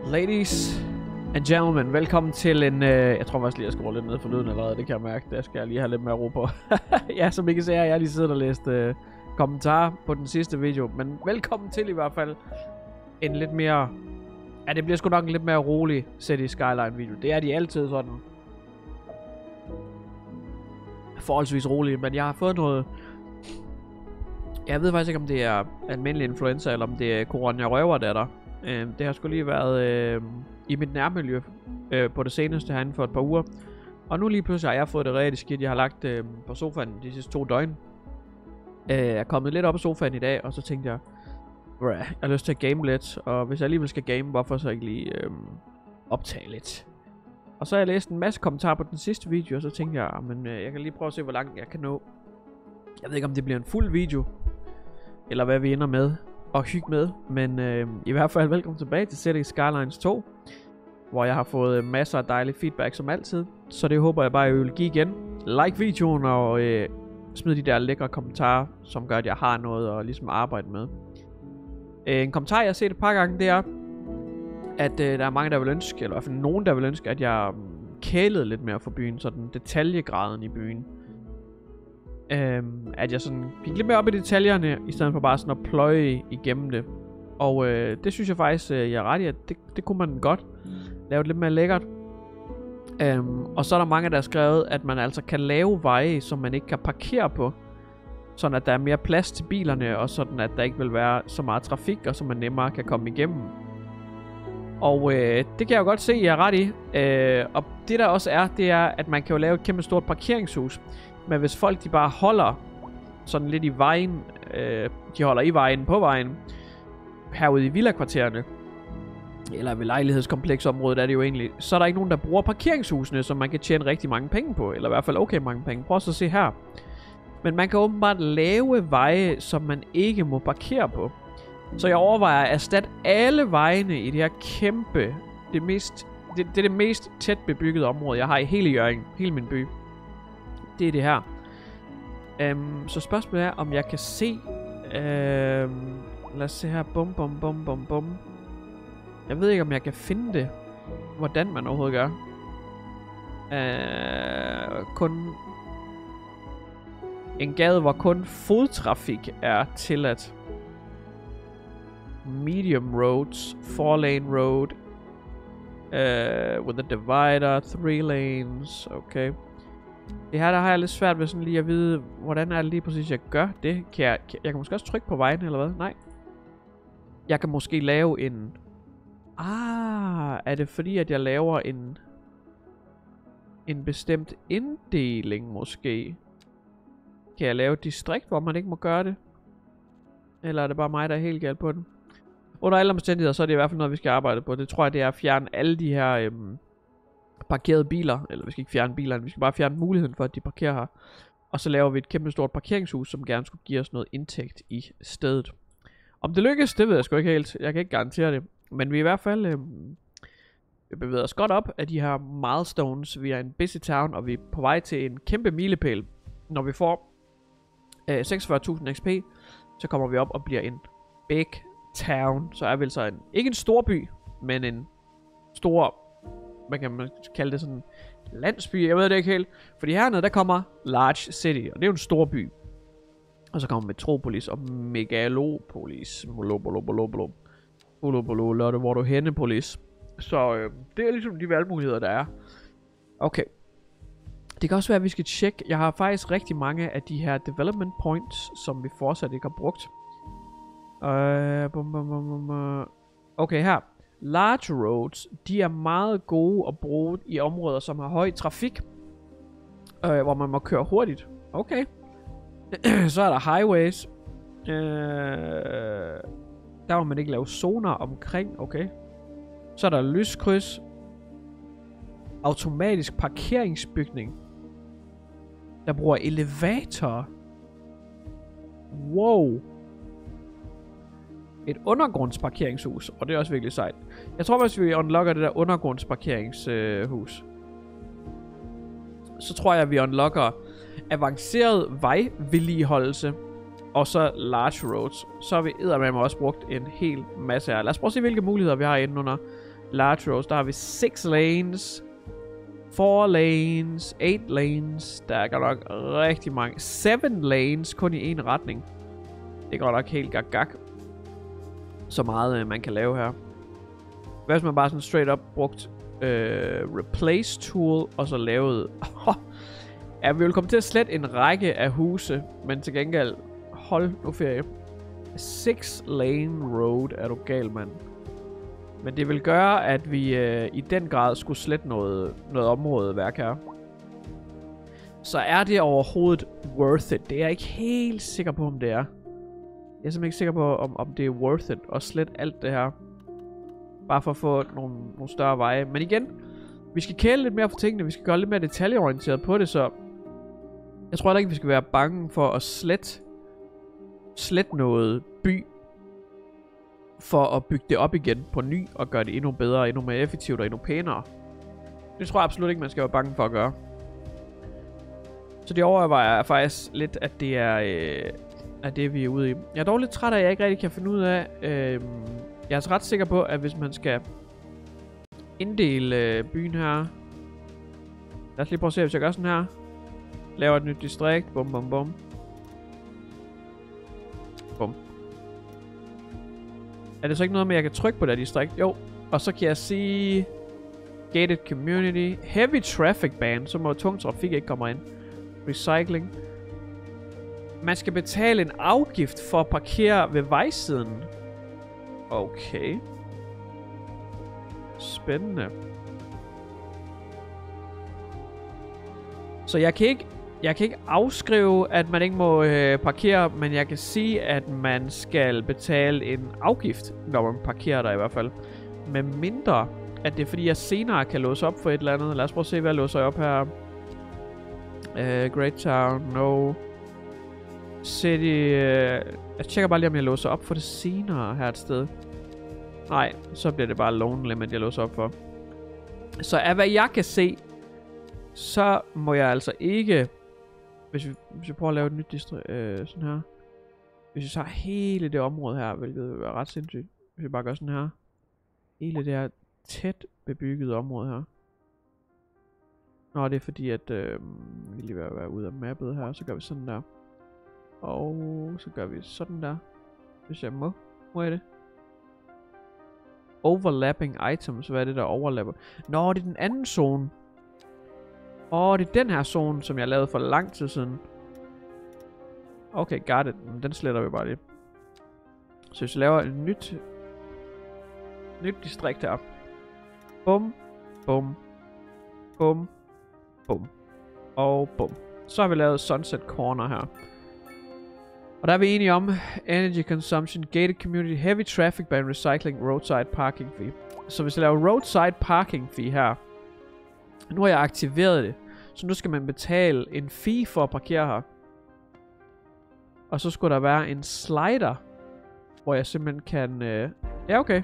Ladies and gentlemen, velkommen til en... jeg tror faktisk lige, jeg skruer lidt ned for lyden allerede, det kan jeg mærke. Der skal jeg lige have lidt mere ro på. Ja, som I kan se her, jeg har lige siddet og læst kommentarer på den sidste video. Men velkommen til i hvert fald en lidt mere... Ja, det bliver sgu nok en lidt mere rolig City Skyline video. Det er de altid sådan... forholdsvis rolige, men jeg har fået noget... Jeg ved faktisk ikke, om det er almindelig influenza, eller om det er corona røverdatter. Det har sgu lige været i mit nærmiljø på det seneste herinde for et par uger. Og nu lige pludselig har jeg fået det rigtig skidt. Jeg har lagt på sofaen de sidste 2 døgn. Jeg er kommet lidt op af sofaen i dag, og så tænkte jeg, jeg har lyst til at game lidt. Og hvis jeg alligevel skal game, hvorfor så ikke lige optage lidt? Og så har jeg læst en masse kommentarer på den sidste video, og så tænkte jeg, men jeg kan lige prøve at se, hvor langt jeg kan nå. Jeg ved ikke, om det bliver en fuld video, eller hvad vi ender med og hygge med, men i hvert fald velkommen tilbage til City Skylines 2, hvor jeg har fået masser af dejlig feedback som altid, så det håber jeg bare, at I vil give igen. Like videoen og smid de der lækre kommentarer, som gør, at jeg har noget at ligesom arbejde med. En kommentar, jeg har set et par gange, det er, at der er mange, der vil ønske, eller i hvert fald nogen, der vil ønske, at jeg kælede lidt mere for byen, så den detaljegraden i byen. At jeg sådan gik lidt mere op i detaljerne, i stedet for bare sådan at pløje igennem det. Og det synes jeg faktisk, jeg er ret i, at det kunne man godt lave lidt mere lækkert. Og så er der mange, der har skrevet, at man altså kan lave veje, som man ikke kan parkere på. Sådan at der er mere plads til bilerne, og sådan at der ikke vil være så meget trafik, og så man nemmere kan komme igennem. Og det kan jeg jo godt se, jeg er ret i. Og det der også er, det er, at man kan jo lave et kæmpe stort parkeringshus. Men hvis folk de bare holder sådan lidt i vejen, de holder i vejen på vejen, herude i villakvartererne, eller ved lejlighedskomplexområdet er det jo egentlig, så er der ikke nogen, der bruger parkeringshusene, som man kan tjene rigtig mange penge på, eller i hvert fald okay mange penge. Prøv så at se her. Men man kan åbenbart lave veje, som man ikke må parkere på. Så jeg overvejer at erstatte alle vejene i det her kæmpe, det er det mest tæt bebyggede område, jeg har i hele Hjørring, hele min by. Det er det her. Så spørgsmålet er, om jeg kan se... lad os se her. Bum, bum, bum, bum, bum. Jeg ved ikke, om jeg kan finde det. Hvordan man overhovedet gør. Kun... En gade, hvor kun fodtrafik er tilladt. Medium roads. 4-lane road. With a divider. 3 lanes. Okay. Det her, der har jeg lidt svært ved sådan lige at vide, hvordan er det lige præcis, jeg gør det. Jeg kan måske også trykke på vejen, eller hvad? Nej. Jeg kan måske lave en... er det fordi, at jeg laver en bestemt inddeling, måske? Kan jeg lave et distrikt, hvor man ikke må gøre det? Eller er det bare mig, der er helt galt på den? Under alle omstændigheder, så er det i hvert fald noget, vi skal arbejde på. Det tror jeg, det er at fjerne alle de her... parkerede biler, eller vi skal ikke fjerne bilerne, vi skal bare fjerne muligheden for, at de parkerer her. Og så laver vi et kæmpe stort parkeringshus, som gerne skulle give os noget indtægt i stedet. Om det lykkes, det ved jeg sgu ikke helt. Jeg kan ikke garantere det. Men vi i hvert fald vi bevæger os godt op af de her milestones. Vi er en busy town, og vi er på vej til en kæmpe milepæl. Når vi får 46.000 XP, så kommer vi op og bliver en big town. Så er vi altså ikke en stor by, men en stor... Hvad kan man kalde det, sådan landsby, jeg ved det ikke helt. Fordi hernede, der kommer Large City, og det er jo en stor by. Og så kommer Metropolis og Megalopolis. Hvor du henne, polis. Så det er ligesom de valgmuligheder, der er. Okay. Det kan også være, at vi skal tjekke. Jeg har faktisk rigtig mange af de her development points, som vi fortsat ikke har brugt. Okay, her. Large roads, de er meget gode at bruge i områder, som har høj trafik, hvor man må køre hurtigt. Okay. Så er der highways. Der må man ikke lave zoner omkring. Okay. Så er der lyskryds. Automatisk parkeringsbygning. Der bruger elevator. Wow. Et undergrundsparkeringshus, og det er også virkelig sejt. Jeg tror, hvis vi unlocker det der undergrundsparkeringshus, så tror jeg, at vi unlocker avanceret vejvedligeholdelse, og så large roads. Så har vi eddermame også brugt en hel masse her. Lad os prøve at se, hvilke muligheder vi har inde under Large roads, der har vi 6 lanes, 4 lanes, 8 lanes. Der er godt nok rigtig mange. 7 lanes, kun i en retning. Det går nok helt gak. Så meget man kan lave her. Hvad hvis man bare sådan straight up brugt replace tool, og så lavet... ja, vi vil komme til at slette en række af huse, men til gengæld, hold nu ferie. 6 lane road, er du gal, mand. Men det vil gøre, at vi i den grad skulle slette noget områdeværk her. Så er det overhovedet worth it? Det er jeg ikke helt sikker på, om det er. Jeg er simpelthen ikke sikker på, om det er worth it at slette alt det her. Bare for at få nogle større veje. Men igen, vi skal kæle lidt mere for tingene. Vi skal gøre lidt mere detaljeorienteret på det, så... Jeg tror heller ikke, vi skal være bange for at slette noget by. For at bygge det op igen på ny, og gøre det endnu bedre, endnu mere effektivt og endnu pænere. Det tror jeg absolut ikke, man skal være bange for at gøre. Så det overvejer jeg faktisk lidt, at det er det, vi er ude i. Jeg er dog lidt træt af, at jeg ikke rigtig kan finde ud af... Jeg er altså ret sikker på, at hvis man skal inddele byen her... Lad os lige prøve at se, hvis jeg gør sådan her. Laver et nyt distrikt. Bum, bum, bum. Bum. Er det så ikke noget med, at jeg kan trykke på det distrikt? Jo. Og så kan jeg sige... Gated community. Heavy traffic ban. Så må tung trafik ikke komme ind. Recycling. Man skal betale en afgift for at parkere ved vejsiden. Okay. Spændende. Så jeg kan ikke afskrive, at man ikke må parkere, men jeg kan sige, at man skal betale en afgift, når man parkerer der i hvert fald. Med mindre, at det er fordi, jeg senere kan låse op for et eller andet. Lad os prøve at se, hvad jeg låser op her. Great Town, no. City, jeg tjekker bare lige, om jeg låser op for det senere her et sted. Nej, så bliver det bare Lone Limit, jeg låser op for. Så af hvad jeg kan se, så må jeg altså ikke... Hvis vi prøver at lave et nyt distrikt, sådan her. Hvis vi tager hele det område her, hvilket vil være ret sindssygt. Hvis vi bare gør sådan her. Hele det her tæt bebyggede område her. Nå, det er fordi, at vi lige vil være ude af mappet her. Så gør vi sådan der. Og så gør vi sådan der. Hvis jeg må. Må jeg det? Overlapping items. Hvad er det, der overlapper? Nå, det er den anden zone. Det er den her zone, som jeg lavede for lang tid siden. Okay, got it. Den sletter vi bare lige. Så hvis jeg laver et nyt distrikt her. Bum, bum, bum, bum. Og bum. Så har vi lavet Sunset Corner her. Og der er vi enige om energy consumption, gated community, heavy traffic ban, recycling, roadside parking fee. Så hvis jeg laver roadside parking fee her, nu har jeg aktiveret det, så nu skal man betale en fee for at parkere her. Og så skulle der være en slider, hvor jeg simpelthen kan... Ja, okay.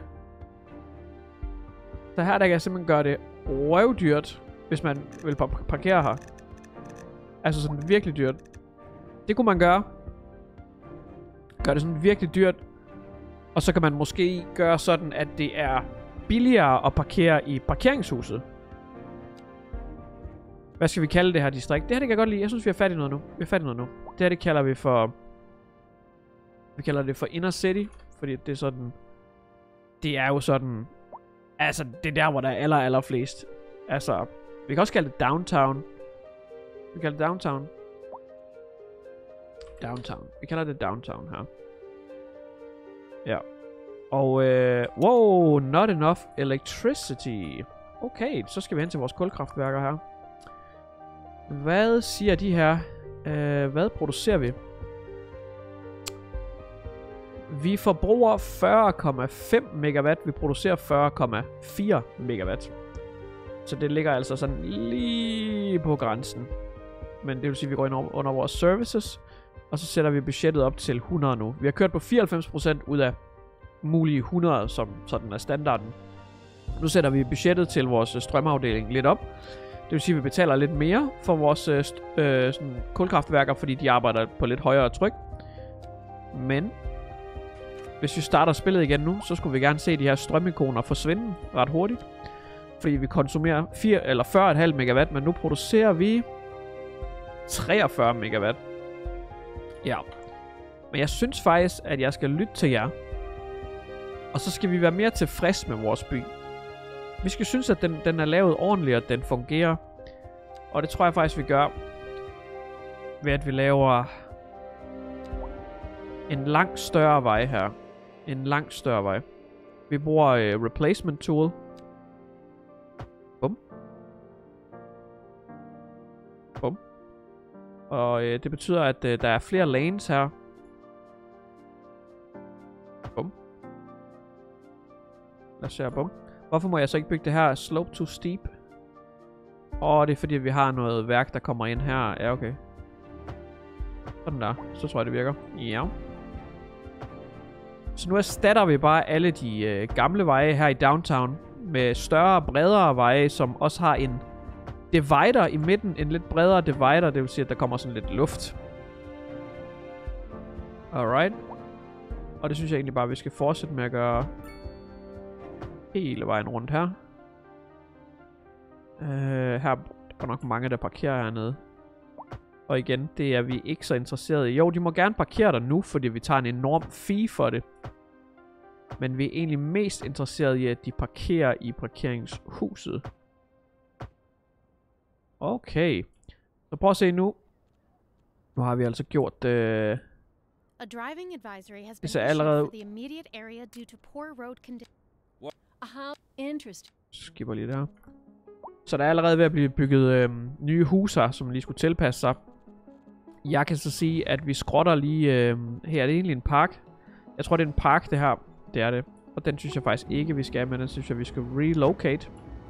Så her der kan jeg simpelthen gøre det røvdyrt, hvis man vil parkere her. Altså sådan virkelig dyrt. Det kunne man gøre. Gør det sådan virkelig dyrt. Og så kan man måske gøre sådan, at det er billigere at parkere i parkeringshuset. Hvad skal vi kalde det her distrikt? Det her det kan jeg godt lide. Jeg synes vi er fat i noget nu. Det her det kalder vi for... Vi kalder det for Inner City. Fordi det er sådan... Det er jo sådan... Altså det er der hvor der er aller flest. Altså... Vi kan også kalde det Downtown. Vi kalder det Downtown. Vi kalder det Downtown her. Ja. Og wow, not enough electricity. Okay, så skal vi hen til vores kulkraftværker her. Hvad siger de her? Hvad producerer vi? Vi forbruger 40,5 megawatt. Vi producerer 40,4 megawatt. Så det ligger altså sådan lige på grænsen. Men det vil sige, at vi går ind under vores services. Og så sætter vi budgettet op til 100 nu. Vi har kørt på 94% ud af mulige 100, som sådan er standarden. Nu sætter vi budgettet til vores strømafdeling lidt op. Det vil sige, at vi betaler lidt mere for vores sådan kulkraftværker, fordi de arbejder på lidt højere tryk. Men hvis vi starter spillet igen nu, så skulle vi gerne se de her strømikoner forsvinde ret hurtigt. Fordi vi konsumerer 40,5 megawatt, men nu producerer vi 43 megawatt. Ja. Men jeg synes faktisk, at jeg skal lytte til jer. Og så skal vi være mere tilfreds med vores by. Vi skal synes, at den er lavet ordentligt, og den fungerer. Og det tror jeg faktisk, vi gør. Ved at vi laver en langt større vej her. En langt større vej. Vi bruger replacement tool. Bum. Bum. Og det betyder, at der er flere lanes her. Bum. Lad os se her, bum. Hvorfor må jeg så ikke bygge det her slope to steep? Det er fordi, vi har noget værk, der kommer ind her. Ja, okay. Sådan der. Så tror jeg, det virker. Ja. Så nu erstatter vi bare alle de gamle veje her i downtown med større, bredere veje, som også har en divider i midten. En lidt bredere divider, det vil sige, at der kommer sådan lidt luft. Alright. Og det synes jeg egentlig bare, vi skal fortsætte med at gøre hele vejen rundt her. Her er der nok mange, der parkerer hernede. Og igen, det er vi ikke så interesserede i. Jo, de må gerne parkere der nu, fordi vi tager en enorm fee for det. Men vi er egentlig mest interesserede i, at de parkerer i parkeringshuset. Okay. Så prøv at se nu. Nu har vi altså gjort det. A driving advisory has been issued for the immediate area due to poor road conditions. Interesting. Skipper lige der. Så der er allerede ved at blive bygget nye huse, som lige skulle tilpasse sig. Jeg kan så sige, at vi skrotter lige her. Er det egentlig en park? Jeg tror, det er en park, det her. Det er det. Og den synes jeg faktisk ikke, vi skal. Men den synes jeg, vi skal relocate.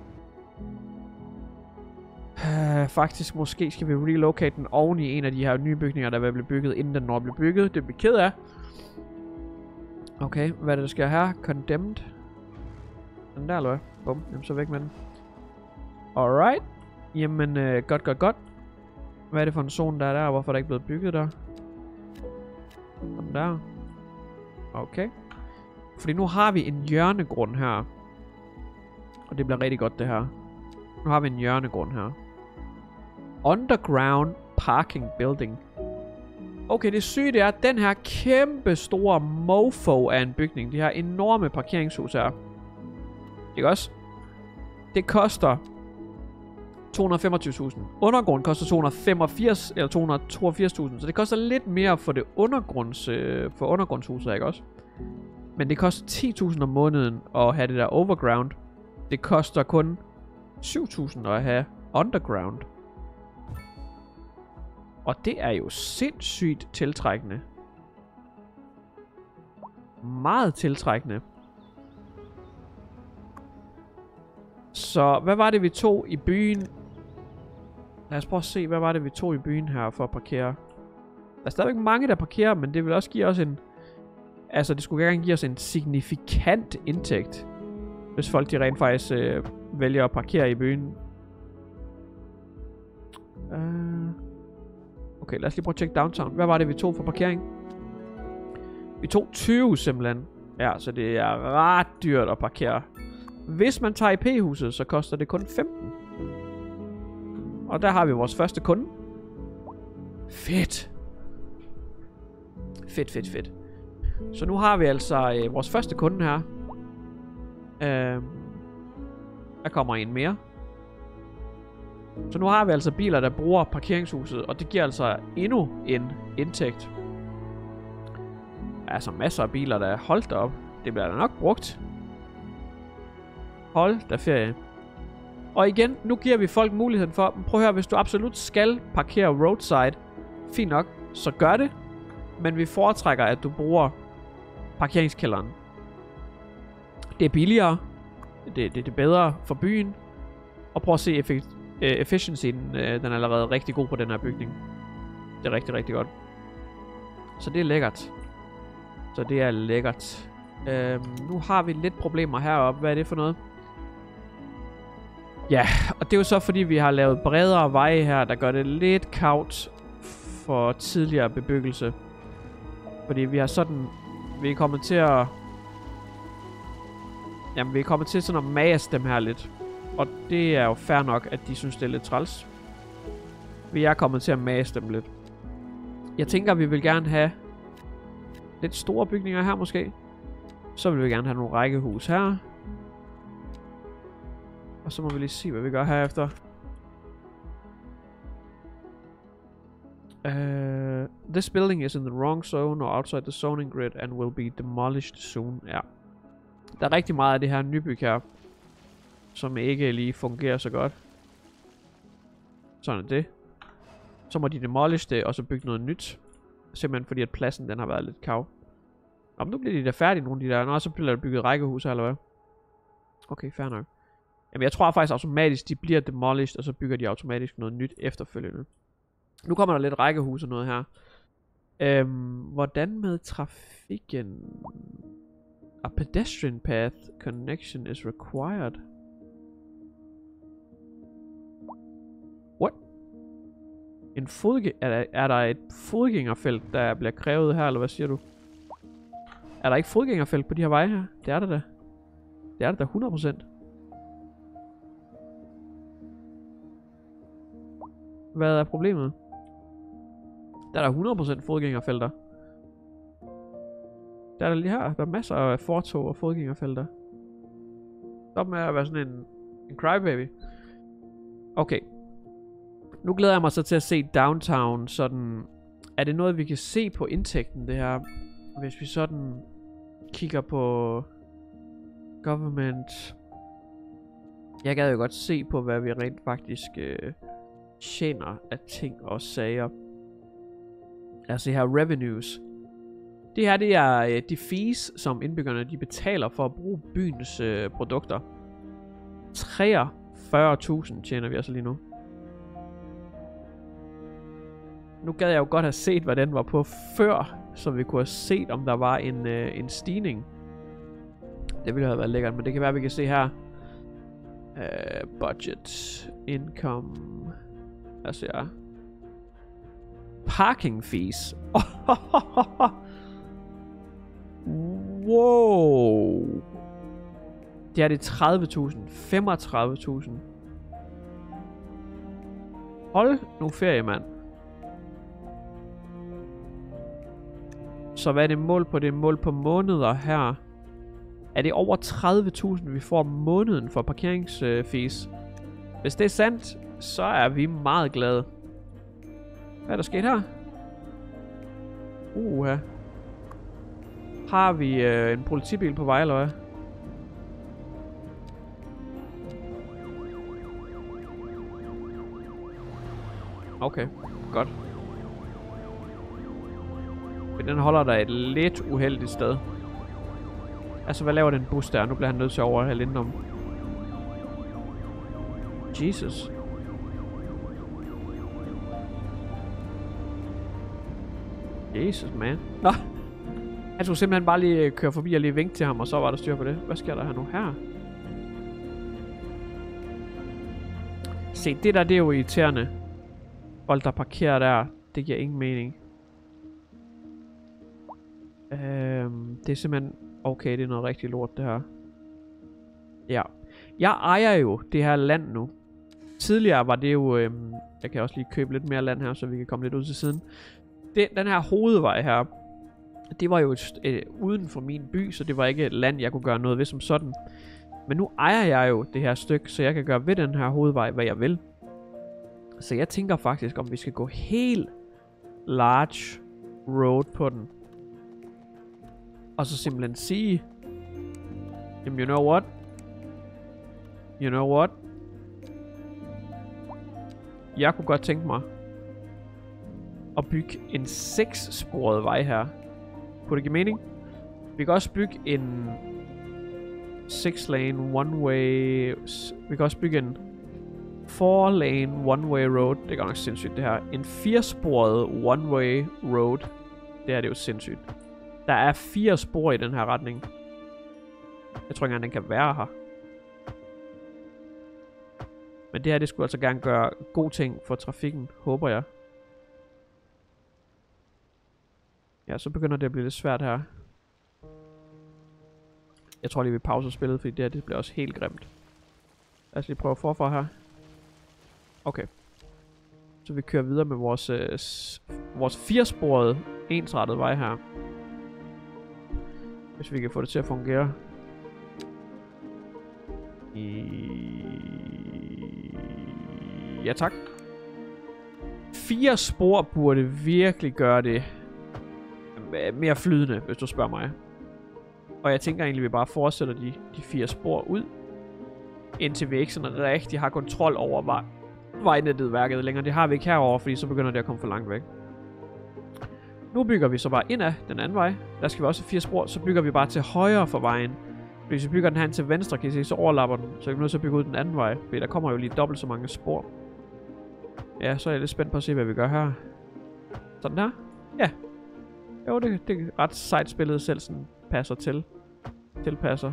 Faktisk, måske skal vi relocate den oven i en af de her nye bygninger, der vil blive bygget, inden den når bliver bygget. Det bliver ked af. Okay, hvad er det, der sker her? Condemned. Den der, eller hvad? Bum, jamen så væk med den. Alright. Jamen, godt. Hvad er det for en zone, der er der? Hvorfor er der ikke blevet bygget der? Sådan der. Okay. Fordi nu har vi en hjørnegrund her. Og det bliver rigtig godt, det her. Nu har vi en hjørnegrund her. Underground parking building. Okay, det syge det er, at den her kæmpe store mofo af en bygning. De her enorme parkeringshus her. Ikke også? Det koster 225.000. Undergrund koster 285 eller 282.000. Så det koster lidt mere for det for undergrundshuset, ikke også? Men det koster 10.000 om måneden at have det der overground. Det koster kun 7.000 at have underground. Og det er jo sindssygt tiltrækkende. Meget tiltrækkende. Så hvad var det, vi tog i byen? Lad os prøve at se, hvad var det, vi tog i byen her for at parkere. Der er stadigvæk mange, der parkerer, men det vil også give os en... Altså, det skulle gerne give os en signifikant indtægt. Hvis folk de rent faktisk vælger at parkere i byen. Okay, lad os lige prøve at tjekke downtown. Hvad var det, vi tog for parkering? Vi tog 20 simpelthen. Ja, så det er ret dyrt at parkere. Hvis man tager i P-huset, så koster det kun 15. Og der har vi vores første kunde. Fedt. Fedt. Så nu har vi altså vores første kunde her. Der kommer en mere. Så nu har vi altså biler, der bruger parkeringshuset, og det giver altså endnu en indtægt. Altså masser af biler, der er holdt op. Det bliver da nok brugt. Hold da ferie. Og igen, nu giver vi folk muligheden for, prøv at høre, hvis du absolut skal parkere roadside, fint nok, så gør det. Men vi foretrækker, at du bruger parkeringskælderen. Det er billigere. Det er bedre for byen. Og prøv at se efficiency, den er allerede rigtig god på den her bygning. Det er rigtig godt. Så det er lækkert. Nu har vi lidt problemer heroppe. Hvad er det for noget? Ja, og det er jo så fordi vi har lavet bredere veje her, der gør det lidt kaut for tidligere bebyggelse. Fordi vi har sådan Vi er kommet til at... Jamen, vi er kommet til sådan at mase dem her lidt. Og det er jo fair nok, at de synes, det er lidt træls. Vi er kommet til at mase dem lidt. Jeg tænker, vi vil gerne have lidt store bygninger her måske. Så vil vi gerne have nogle rækkehus her. Og så må vi lige se, hvad vi gør herefter. This building is in the wrong zone or outside the zoning grid and will be demolished soon. Ja. Der er rigtig meget af det her nybyg her, som ikke lige fungerer så godt. Sådan er det. Så må de demolish det, og så bygge noget nyt. Simpelthen fordi, at pladsen den har været lidt kav. Nå, men nu bliver de da færdige, nogle af de der. Nå, så bliver der bygget rækkehus her, eller hvad? Okay, fair nok. Jamen, jeg tror faktisk automatisk, de bliver demolished, og så bygger de automatisk noget nyt efterfølgende. Nu kommer der lidt rækkehus og noget her. Hvordan med trafikken? A pedestrian path connection is required. What? Er der et fodgængerfelt, der bliver krævet her, eller hvad siger du? Er der ikke fodgængerfelt på de her veje her? Det er der da. Det er der da 100%. Hvad er problemet? Der er der 100% fodgængerfelter. Der er der lige her. Der er masser af fortov og fodgængerfelter. Stop med at være sådan en crybaby. Okay. Nu glæder jeg mig så til at se downtown sådan. Er det noget, vi kan se på indtægten, det her? Hvis vi sådan kigger på government. Jeg gad jo godt se på, hvad vi rent faktisk tjener af ting og sager. Altså her revenues. Det her, det er de fees, som indbyggerne de betaler for at bruge byens produkter. 43.000 tjener vi altså lige nu. Nu gad jeg jo godt have set, hvad den var på før, så vi kunne have set, om der var en stigning. Det ville have været lækkert, men det kan være, vi kan se her. Budget, income, altså ja. Parking fees. Wow. Det er det 30.000, 35.000. Hold nu ferie, mand. Så hvad er det mål på? Det er mål på måneder her. Er det over 30.000, vi får om måneden for parkeringsfees? Hvis det er sandt, så er vi meget glade. Hvad er der sket her? Uha. Har vi en politibil på vej, eller hvad? Okay, godt. Men den holder der et lidt uheldigt sted. Altså, hvad laver den bus der? Nu bliver han nødt til at overhælde indenom. Jesus. Jesus, man. Nå. Han skulle simpelthen bare lige køre forbi og lige vinke til ham, og så var der styr på det. Hvad sker der her nu her? Se, det der, det er jo irriterende. Folk, der parkerer der, det giver ingen mening. Det er simpelthen... Okay, det er noget rigtig lort, det her. Ja. Jeg ejer jo det her land nu. Tidligere var det jo... jeg kan også lige købe lidt mere land her, så vi kan komme lidt ud til siden. Den her hovedvej her, det var jo uden for min by, så det var ikke et land, jeg kunne gøre noget ved som sådan. Men nu ejer jeg jo det her stykke, så jeg kan gøre ved den her hovedvej, hvad jeg vil. Så jeg tænker faktisk, om vi skal gå helt large road på den. Og så simpelthen sige, jamen, you know what? You know what? Jeg kunne godt tænke mig at bygge en 6-sporet vej her. Kunne det give mening? Vi kan også bygge en 6-lane one-way... Vi kan også bygge en 4-lane one-way road. Det er godt nok sindssygt det her. En 4-sporet one-way road. Det er det jo sindssygt. Der er 4 spor i den her retning. Jeg tror ikke engang, den kan være her. Men det her, det skulle altså gerne gøre gode ting for trafikken, håber jeg. Ja, så begynder det at blive lidt svært her. Jeg tror lige, vi pauser spillet, fordi det bliver også helt grimt. Lad os lige prøve forfra her. Okay. Så vi kører videre med vores 4-sporede ensrettede vej her. Hvis vi kan få det til at fungere. Ja tak. 4 spor burde virkelig gøre det mere flydende, hvis du spørger mig. Og jeg tænker egentlig, at vi bare fortsætter de 4 spor ud, indtil vi ikke sådan rigtig har kontrol over vejnetværket længere. Det har vi ikke herover, fordi så begynder det at komme for langt væk. Nu bygger vi så bare ind af den anden vej. Der skal vi også have 4 spor, så bygger vi bare til højre for vejen. Hvis vi bygger den her til venstre, kan I se, så overlapper den. Så vi er nødt til at bygge ud den anden vej, fordi der kommer jo lige dobbelt så mange spor. Ja, så er jeg lidt spændt på at se, hvad vi gør her. Sådan her. Ja. Jo, det er ret sejt spillet selv sådan passer tilpasser.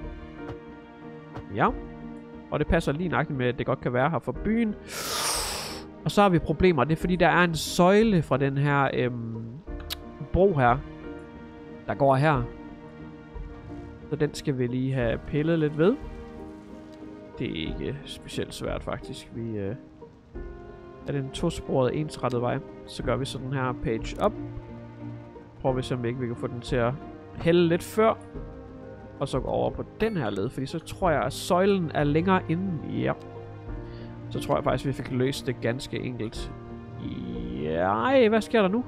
Ja. Og det passer lige nøjagtigt med, at det godt kan være her for byen. Og så har vi problemer. Det er fordi, der er en søjle fra den her bro her, der går her. Så den skal vi lige have pillet lidt ved. Det er ikke specielt svært faktisk. Vi er det en 2-sporet ensrettet vej. Så gør vi sådan her page up. Prøver vi se om vi kan få den til at hælde lidt før. Og så gå over på den her led. Fordi så tror jeg at søjlen er længere inde. Ja. Så tror jeg faktisk vi fik løst det ganske enkelt. Ja, hvad sker der nu?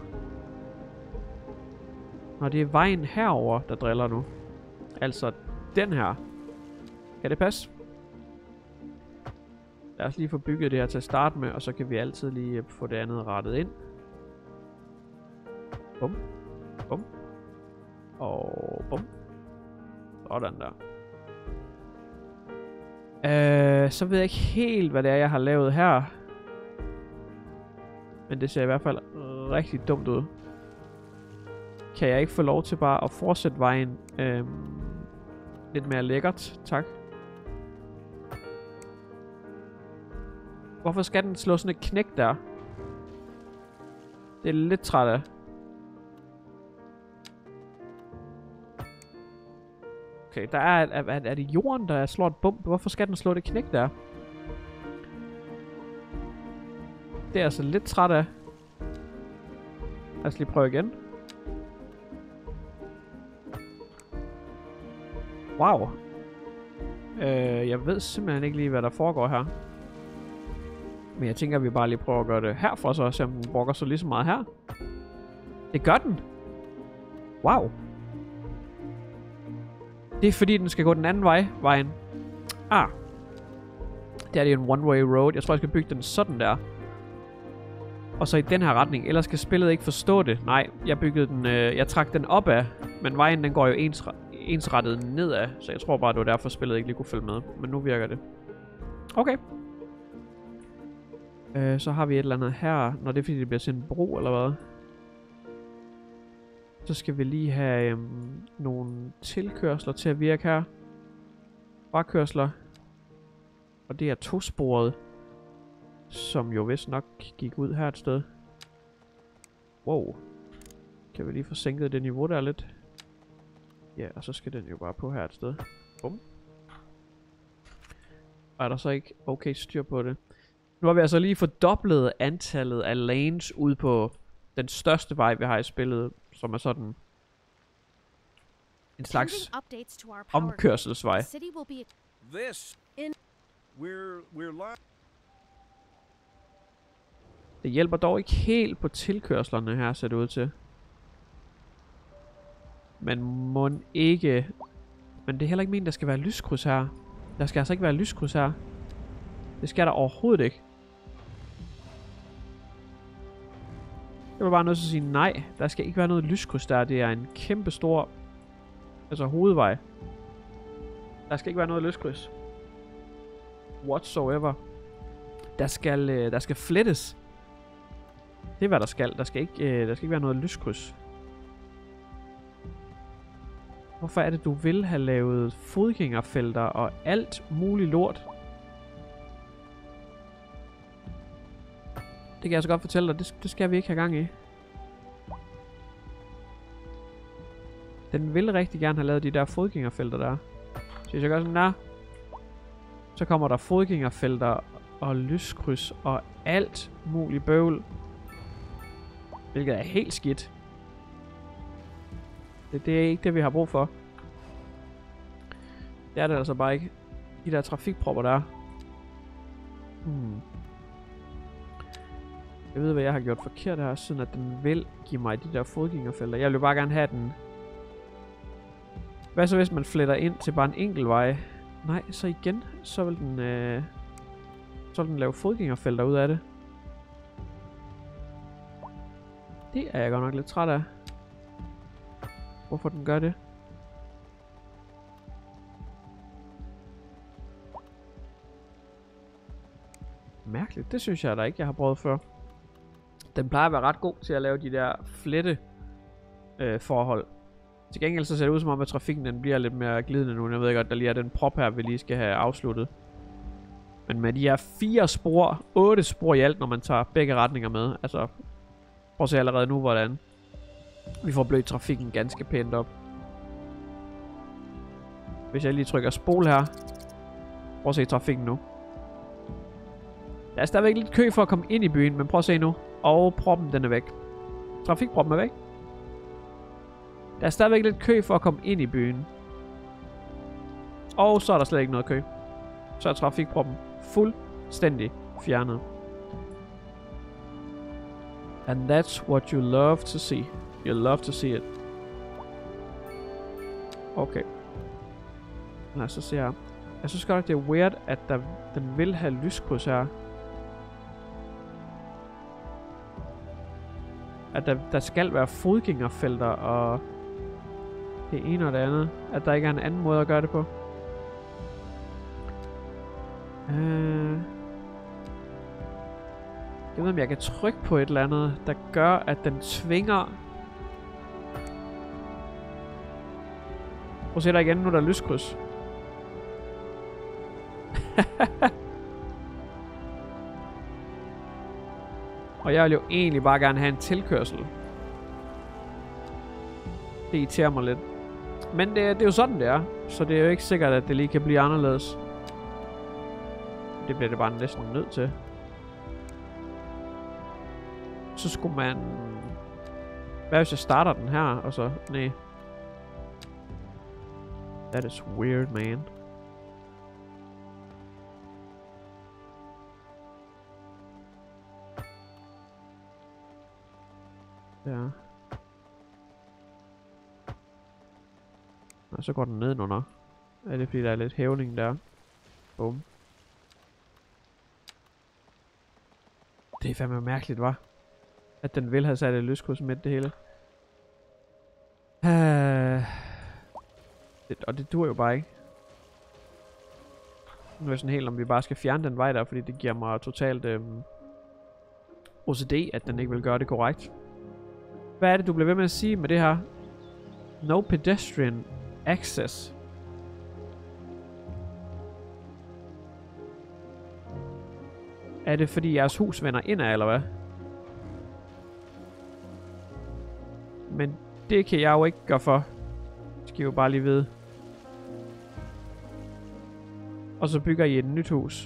Nå, det er vejen herover der driller nu. Altså den her. Kan det passe? Lad os lige få bygget det her til at starte med, og så kan vi altid lige få det andet rettet ind. Bum. Bum. Og bum. Sådan der. Så ved jeg ikke helt, hvad det er, jeg har lavet her. Men det ser i hvert fald rigtig dumt ud. Kan jeg ikke få lov til bare at fortsætte vejen lidt mere lækkert? Tak. Hvorfor skal den slå sådan et knæk der? Det er lidt træt af. Okay, der er det jorden, der slår et bump? Hvorfor skal den slå det knæk der? Det er altså lidt træt af. Lad os lige prøve igen. Wow. Jeg ved simpelthen ikke lige, hvad der foregår her. Men jeg tænker, at vi bare lige prøver at gøre det her for så, se om den brokker så lige så meget her. Det gør den. Wow. Det er fordi, den skal gå den anden vejen. Ah. Det er en one-way road. Jeg tror, jeg skal bygge den sådan der. Og så i den her retning. Ellers skal spillet ikke forstå det. Nej, jeg byggede den, jeg trak den opad. Men vejen, den går jo ensrettet nedad. Så jeg tror bare, det var derfor, spillet ikke lige kunne følge med. Men nu virker det. Okay. Så har vi et eller andet her. Når det er fordi, det bliver sendt bro, eller hvad? Så skal vi lige have nogle tilkørsler til at virke her. Frakørsler. Og det er 2-sporet. Som jo vist nok gik ud her et sted. Wow. Kan vi lige få sænket det niveau der lidt? Ja, og så skal den jo bare på her et sted. Bum. Og er der så ikke okay styr på det? Nu har vi altså lige fordoblet antallet af lanes ud på den største vej, vi har i spillet. Som er sådan en slags omkørselsvej. Det hjælper dog ikke helt på tilkørslerne her, ser det ud til. Men må ikke. Men det er heller ikke meningen, der skal være lyskryds her. Der skal altså ikke være lyskryds her. Det skal der overhovedet ikke. Jeg vil bare nødt til at sige nej. Der skal ikke være noget lyskryds der. Det er en kæmpe stor hovedvej. Der skal ikke være noget lyskryds. Whatsoever. Der skal flettes. Det er hvad der skal. Der skal ikke være noget lyskryds. Hvorfor er det du vil have lavet fodgængerfelter og alt muligt lort? Det kan jeg så godt fortælle dig. Det skal vi ikke have gang i. Den vil rigtig gerne have lavet de der fodgængerfelter der. Hvis jeg gør sådan der, så kommer der fodgængerfelter og lyskryds og alt muligt bøvl. Hvilket er helt skidt. Det er ikke det, vi har brug for. Det er det altså bare ikke. De der trafikpropper der. Jeg ved, hvad jeg har gjort forkert her, siden at den vil give mig de der fodgængerfelter. Jeg vil bare gerne have den. Hvad så hvis man fletter ind til bare en enkelt vej? Nej, så igen, så vil den lave fodgængerfelter ud af det. Det er jeg godt nok lidt træt af. Hvorfor den gør det? Mærkeligt, det synes jeg da ikke, jeg har prøvet før. Den plejer at være ret god til at lave de der flette forhold. Til gengæld så ser det ud som om, at trafikken den bliver lidt mere glidende nu. Jeg ved godt, der lige er den prop her, vi lige skal have afsluttet. Men med de her 4 spor, 8 spor i alt, når man tager begge retninger med. Altså, prøv at se allerede nu, hvordan vi får blødt trafikken ganske pænt op. Hvis jeg lige trykker spol her. Prøv at se trafikken nu. Der er stadigvæk lidt kø for at komme ind i byen, men prøv at se nu. Og proppen den er væk. Trafikproppen er væk. Der er stadigvæk lidt kø for at komme ind i byen. Og så er der slet ikke noget kø. Så er trafikproppen fuldstændig fjernet. And that's what you love to see. You love to see it. Okay. Lad os så se her. Jeg synes godt, det er weird, at den vil have lyskryds her. At der skal være fodgængerfelter og det ene og det andet. At der ikke er en anden måde at gøre det på. Jeg ved om jeg kan trykke på et eller andet, der gør at den tvinger. Prøv at se der igen, nu er der lyskryds. Og jeg vil jo egentlig bare gerne have en tilkørsel. Det irriterer mig lidt. Men det er jo sådan det er. Så det er jo ikke sikkert at det lige kan blive anderledes. Det bliver det bare næsten nødt til. Så skulle man... Hvad hvis jeg starter den her og så... Nej. That is weird, man. Ja. Og så går den nedenunder. Er det fordi der er lidt hævning der? Bum. Det er fandme mærkeligt, hva? At den vil have sat et lyskryds midt det hele. Og det dur jo bare ikke. Nu er det sådan helt, om vi bare skal fjerne den vej der, fordi det giver mig totalt OCD, at den ikke vil gøre det korrekt. Hvad er det, du bliver ved med at sige med det her? No pedestrian access. Er det fordi jeres hus vender indad, eller hvad? Men det kan jeg jo ikke gøre for. Det skal I jo bare lige vide. Og så bygger I et nyt hus.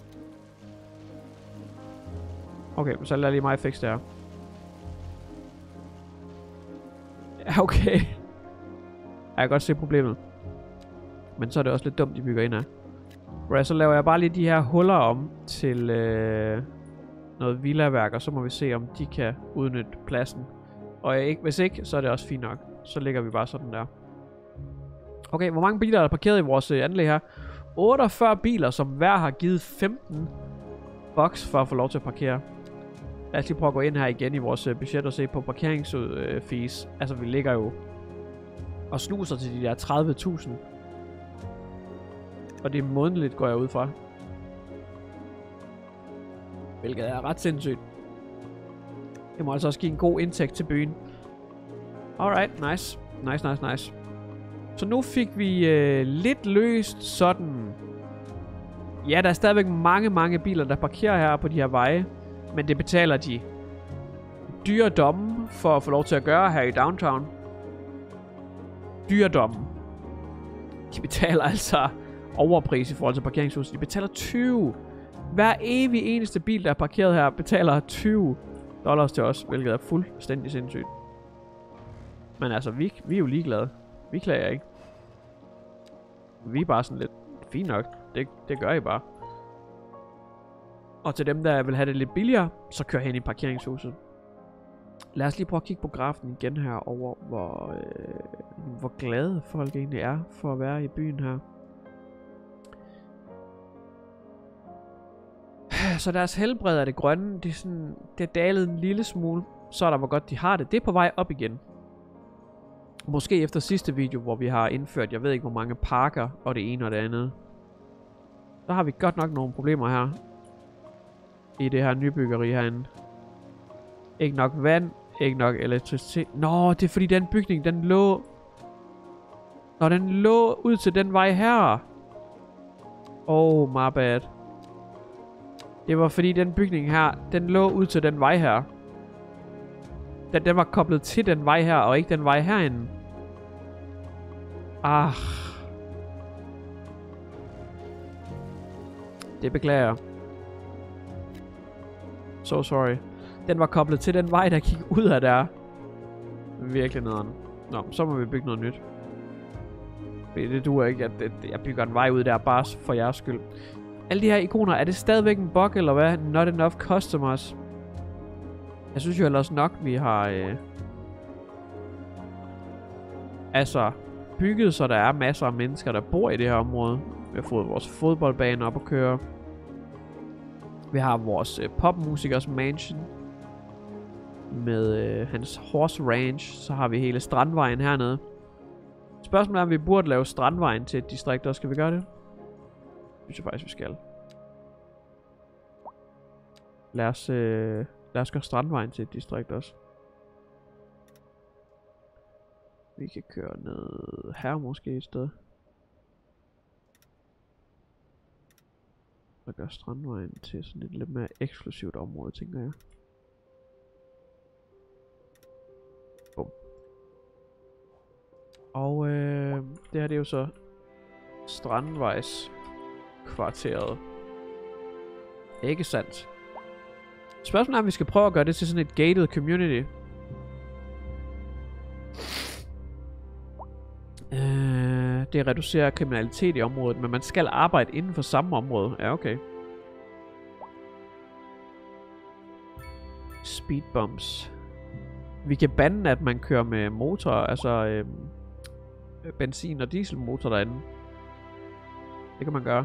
Okay, så lad lige mig fikse det her. Ja, okay. Jeg kan godt se problemet. Men så er det også lidt dumt, de bygger ind af. Right, så laver jeg bare lige de her huller om til noget villaværk, og så må vi se, om de kan udnytte pladsen. Og hvis ikke, så er det også fint nok. Så ligger vi bare sådan der. Okay, hvor mange biler er der parkeret i vores anlæg her? 48 biler, som hver har givet 15 bucks for at få lov til at parkere. Lad os lige prøve at gå ind her igen i vores budget og se på parkeringsfees. Altså, vi ligger jo og snuser til de der 30.000. Og det er månedligt, går jeg ud fra. Hvilket er ret sindssygt. Det må altså også give en god indtægt til byen. Alright, nice. Nice. Så nu fik vi lidt løst sådan... Ja, der er stadigvæk mange biler, der parkerer her på de her veje. Men det betaler de dyre domme for at få lov til at gøre her i downtown. Dyre domme. De betaler altså overpris i forhold til parkeringshuset. De betaler 20. Hver evig eneste bil, der er parkeret her, betaler $20 til os, hvilket er fuldstændig sindssygt. Men altså, vi er jo ligeglade. Vi klager ikke. Vi er bare sådan lidt, fint nok, det gør I bare. Og til dem, der vil have det lidt billigere, så kør hen i parkeringshuset. Lad os lige prøve at kigge på grafen igen her over, hvor glade folk egentlig er for at være i byen her. Så deres helbred er det grønne, det er dalet en lille smule. Så er der, hvor godt de har det. Det er på vej op igen. Måske efter sidste video, hvor vi har indført, jeg ved ikke hvor mange parker, og det ene og det andet. Så har vi godt nok nogle problemer her. I det her nybyggeri herinde. Ikke nok vand, ikke nok elektricitet. Nå, det er fordi den bygning, den lå... Nå, den lå ud til den vej her. Oh, my bad. Det var fordi den bygning her, den lå ud til den vej her. Den var koblet til den vej her, og ikke den vej herinde. Ah. Det beklager jeg. So sorry. Den var koblet til den vej, der gik ud af der. Virkelig nederen. Nå, så må vi bygge noget nyt. Det duer ikke, at jeg bygger en vej ud der, bare for jeres skyld. Alle de her ikoner, er det stadigvæk en bug, eller hvad? Not enough customers. Jeg synes jo ellers nok, vi har... altså, bygget, så der er masser af mennesker, der bor i det her område. Vi har fået vores fodboldbane op at køre. Vi har vores popmusikers mansion. Med hans horse ranch. Så har vi hele Strandvejen hernede. Spørgsmålet er, om vi burde lave Strandvejen til et distrikt, og skal vi gøre det? Det synes jeg faktisk, vi skal. Lad os gøre Strandvejen til et distrikt også. Vi kan køre ned her måske et sted. Og gøre Strandvejen til sådan et lidt mere eksklusivt område, tænker jeg. Bum. Og det her det er jo så Strandvejs kvarteret. Ikke sandt. Spørgsmålet er, om vi skal prøve at gøre det til sådan et gated community. Det reducerer kriminalitet i området, men man skal arbejde inden for samme område. Ja, okay. Speed bumps. Vi kan bande, at man kører med motor, altså benzin- og dieselmotor derinde. Det kan man gøre.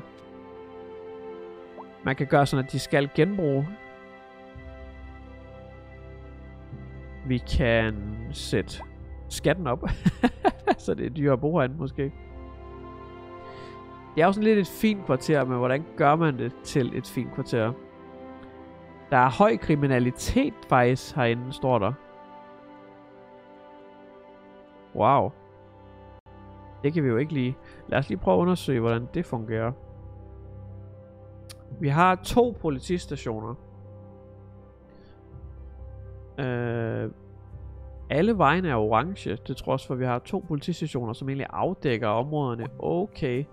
Man kan gøre sådan, at de skal genbruge. Vi kan sætte skatten op. Så det er dyrere at bo herinde, måske. Det er jo sådan lidt et fint kvarter, men hvordan gør man det til et fint kvarter? Der er høj kriminalitet faktisk herinde, står der. Wow. Det kan vi jo ikke lige. Lad os lige prøve at undersøge, hvordan det fungerer. Vi har 2 politistationer. Alle vejene er orange, det trods for, at vi har 2 politistationer, som egentlig afdækker områderne. Okay.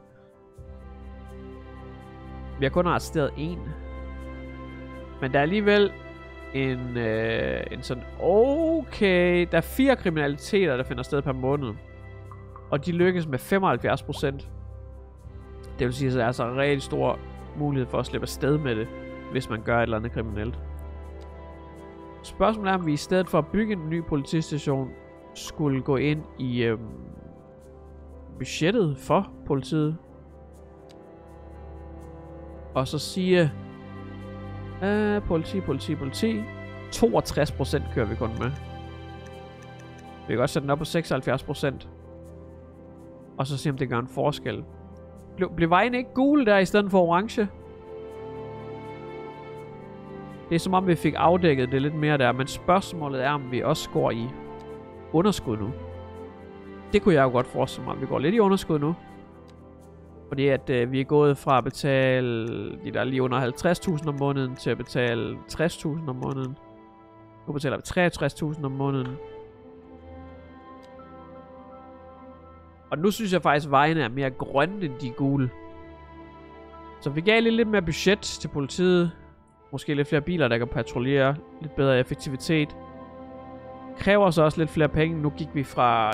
Vi har kun arresteret 1. Men der er alligevel en sådan... Okay, der er 4 kriminaliteter, der finder sted per måned. Og de lykkes med 75%. Det vil sige, at der er altså en rigtig stor mulighed for at slippe afsted med det, hvis man gør et eller andet kriminelt. Spørgsmålet er, om vi i stedet for at bygge en ny politistation, skulle gå ind i budgettet for politiet. Og så sige, politi. 62% kører vi kun med. Vi kan godt sætte den op på 76%. Og så se, om det gør en forskel. Blev vejen ikke gul der i stedet for orange? Det er som om vi fik afdækket det lidt mere der, men spørgsmålet er, om vi også går i underskud nu. Det kunne jeg jo godt forestille mig, om vi går lidt i underskud nu. Fordi at vi er gået fra at betale de der lige under 50.000 om måneden til at betale 60.000 om måneden. Nu betaler vi 63.000 om måneden. Og nu synes jeg faktisk, at vejene er mere grønne, end de er gule. Så vi gav lidt mere budget til politiet. Måske lidt flere biler, der kan patruljere. Lidt bedre effektivitet. Kræver så også lidt flere penge. Nu gik vi fra...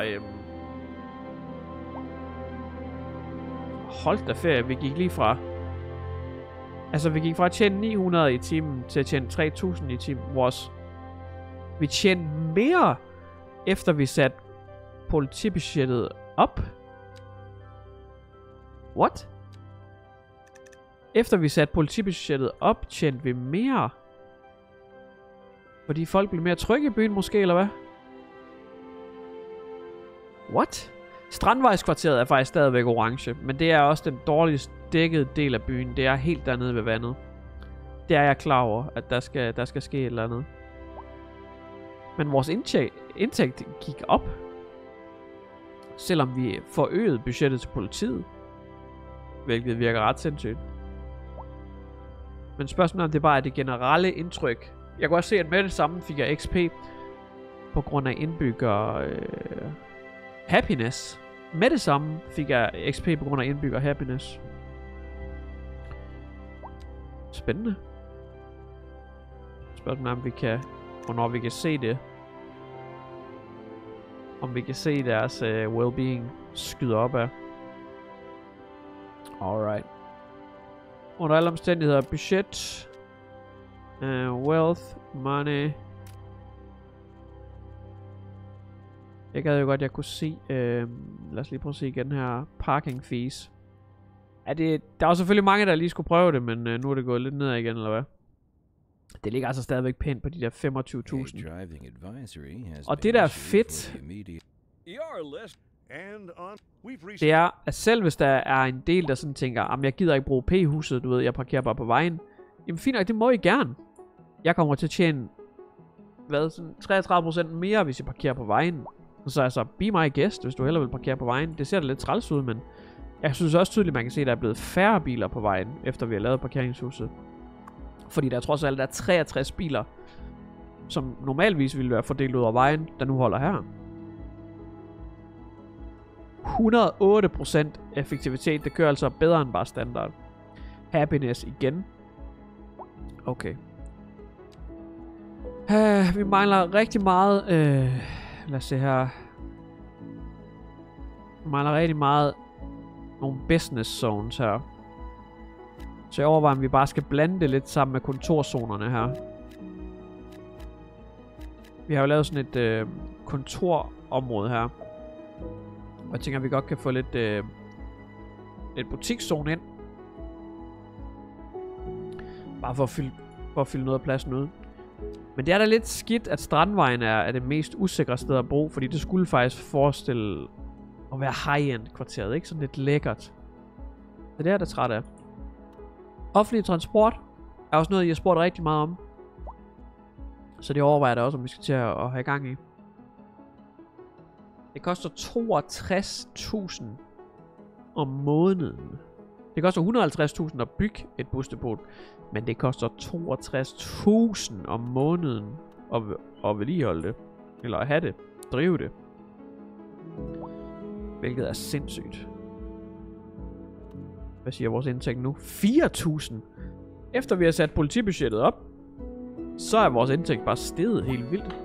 Hold da ferie, vi gik lige fra... Altså, vi gik fra at tjene 900 i timen til at tjene 3000 i timen. Vi tjente mere, efter vi satte politibudgettet op. What? Efter vi satte politibudgettet op, tjente vi mere. Fordi folk blev mere trygge i byen måske, eller hvad? What? Strandvejskvarteret er faktisk stadigvæk orange, men det er også den dårligst dækkede del af byen. Det er helt dernede ved vandet. Det er jeg klar over, at der skal ske et eller andet. Men vores indtægt gik op. Selvom vi forøgede budgettet til politiet. Hvilket virker ret sindssygt. Men spørgsmålet om det bare er det generelle indtryk. Jeg kunne også se, at med det samme fik jeg XP. På grund af indbygger happiness. Med det samme fik jeg XP på grund af indbygger happiness. Spændende. Spørgsmålet om vi kan... Hvornår vi kan se det. Om vi kan se deres well-being skyde op af. Alright. Under alle omstændigheder, budget, wealth, money. Jeg gad jo godt, jeg kunne se, lad os lige prøve at se igen her, parking fees. Der er jo selvfølgelig mange, der lige skulle prøve det, men nu er det gået lidt nedad igen, eller hvad? Det ligger altså stadigvæk pænt på de der 25.000. Og det der er fedt, det er, at selv hvis der er en del, der sådan tænker, jeg gider ikke bruge P-huset, du ved, jeg parkerer bare på vejen. Jamen fint nok, det må I gerne. Jeg kommer til at tjene, sådan 33% mere, hvis jeg parkerer på vejen. Så altså, be my guest, hvis du hellere vil parkere på vejen. Det ser da lidt træls ud, men jeg synes også tydeligt, man kan se, at der er blevet færre biler på vejen, efter vi har lavet parkeringshuset. Fordi der trods alt er 63 biler, som normalvis ville være fordelt ud af vejen, der nu holder her. 108% effektivitet, det kører altså bedre end bare standard. Happiness igen. Okay. Vi mangler rigtig meget, lad os se her. Vi mangler rigtig meget nogle business zones her. Så jeg overvejer, om vi bare skal blande det lidt sammen med kontorzonerne her. Vi har jo lavet sådan et kontorområde her. Og jeg tænker, at vi godt kan få lidt butikszone ind. Bare for at fylde noget af pladsen ud. Men det er da lidt skidt, at Strandvejen er det mest usikre sted at bo. Fordi det skulle faktisk forestille at være high-end kvarteret, ikke? Sådan lidt lækkert. Det er der træt af. Offentlig transport er også noget, I har spurgt rigtig meget om. Så det overvejer jeg da også, om vi skal til at have gang i. Det koster 62.000 om måneden. Det koster 150.000 at bygge et busdepot. Men det koster 62.000 om måneden at vedligeholde det. Eller at have det. Drive det. Hvilket er sindssygt. Hvad siger vores indtægt nu? 4.000! Efter vi har sat politibudgettet op, så er vores indtægt bare steget helt vildt.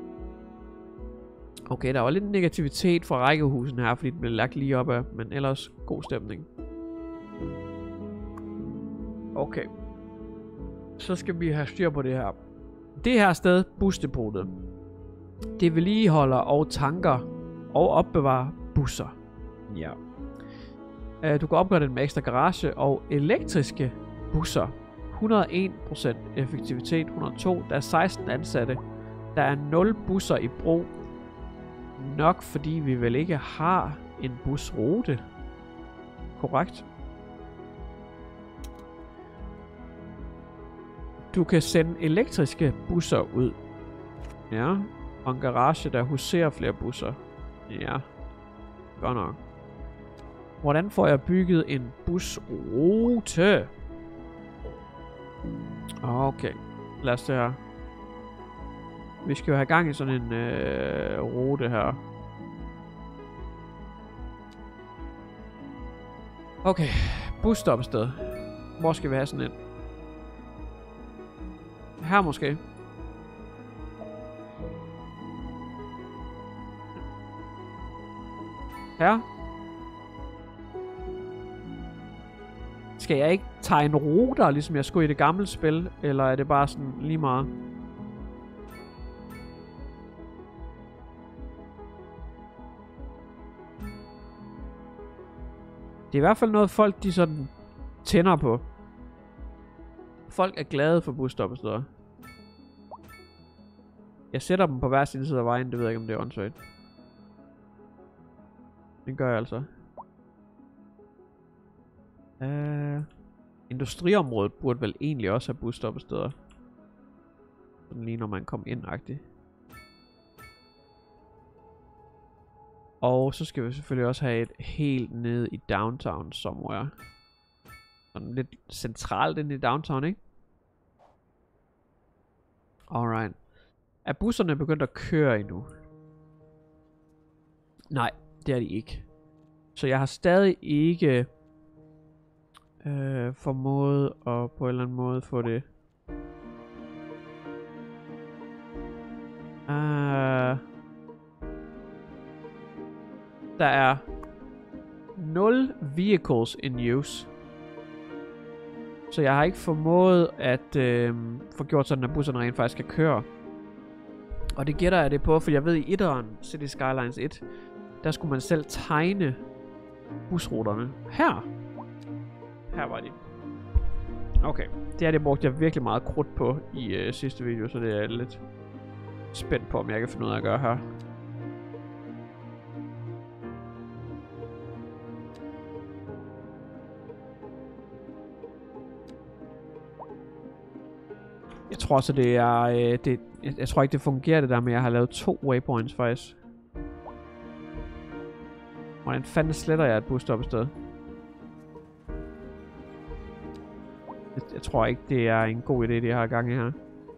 Okay, der var lidt negativitet fra rækkehusen her, fordi det blev lagt lige op af, men ellers god stemning. Okay. Så skal vi have styr på det her. Det her sted, busdepotet, det vedligeholder og tanker og opbevarer busser. Ja. Du kan opgøre den med ekstra garage og elektriske busser. 101% effektivitet, 102. Der er 16 ansatte. Der er 0 busser i brug. Nok fordi vi vel ikke har en busrute. Korrekt. Du kan sende elektriske busser ud. Ja. Og en garage, der huserer flere busser. Ja. Godt nok. Hvordan får jeg bygget en busrute? Okay. Lad os se her. Vi skal jo have gang i sådan en rute her. Okay, busstoppested. Hvor skal vi have sådan et? Her måske. Her. Skal jeg ikke tegne ruter, ligesom jeg skulle i det gamle spil? Eller er det bare sådan lige meget? Det er i hvert fald noget, folk de sådan tænder på. Folk er glade for busstoppesteder. Jeg sætter dem på hver sin side af vejen, det ved jeg ikke, om det er åndssvagt. Det gør jeg altså. Industriområdet burde vel egentlig også have busstoppesteder. Sådan lige når man kommer ind-agtigt. Og så skal vi selvfølgelig også have et helt nede i downtown somewhere. Sådan lidt centralt inde i downtown, ikke? Alright. Er busserne begyndt at køre endnu? Nej, det er de ikke. Så jeg har stadig ikke formået at på en eller anden måde få det. Der er 0 vehicles in use. Så jeg har ikke formået at få gjort sådan, at busserne rent faktisk kan køre. Og det gætter jeg det på, for jeg ved i etteren, City Skylines 1, der skulle man selv tegne busruterne. Her var de. Okay, det her det brugte jeg virkelig meget krudt på i sidste video, så det er jeg lidt spændt på, om jeg kan finde ud af at gøre her. Jeg tror så det er jeg tror ikke det fungerer det der med at jeg har lavet 2 waypoints faktisk. Hvordan fanden sletter jeg et busstoppested? Jeg tror ikke det er en god idé det jeg har gang i her.